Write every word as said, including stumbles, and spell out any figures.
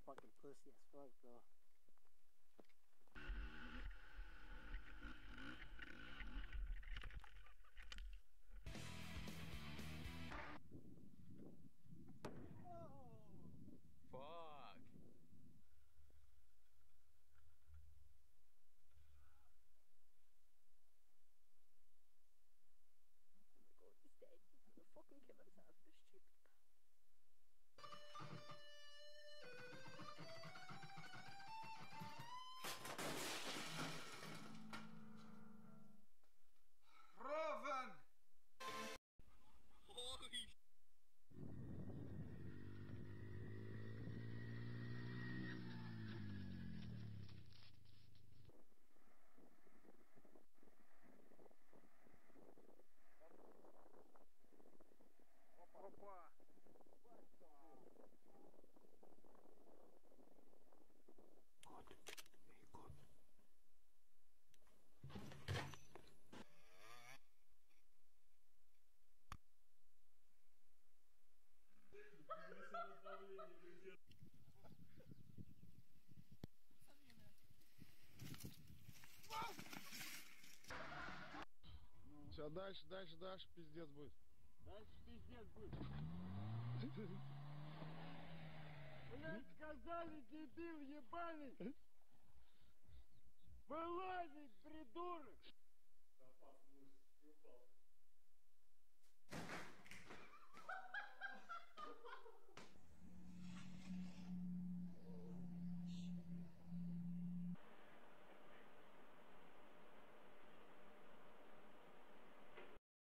fucking pussy as fuck, bro. Oh, fuck. Oh my god, he's dead. He's gonna fucking kill himself, this stupid. Rowan! Holy Опа! Сейчас дальше, дальше, дальше пиздец будет. Дальше пиздец будет. Блять, сказали, дебил ебаный. Вылазить, придурок.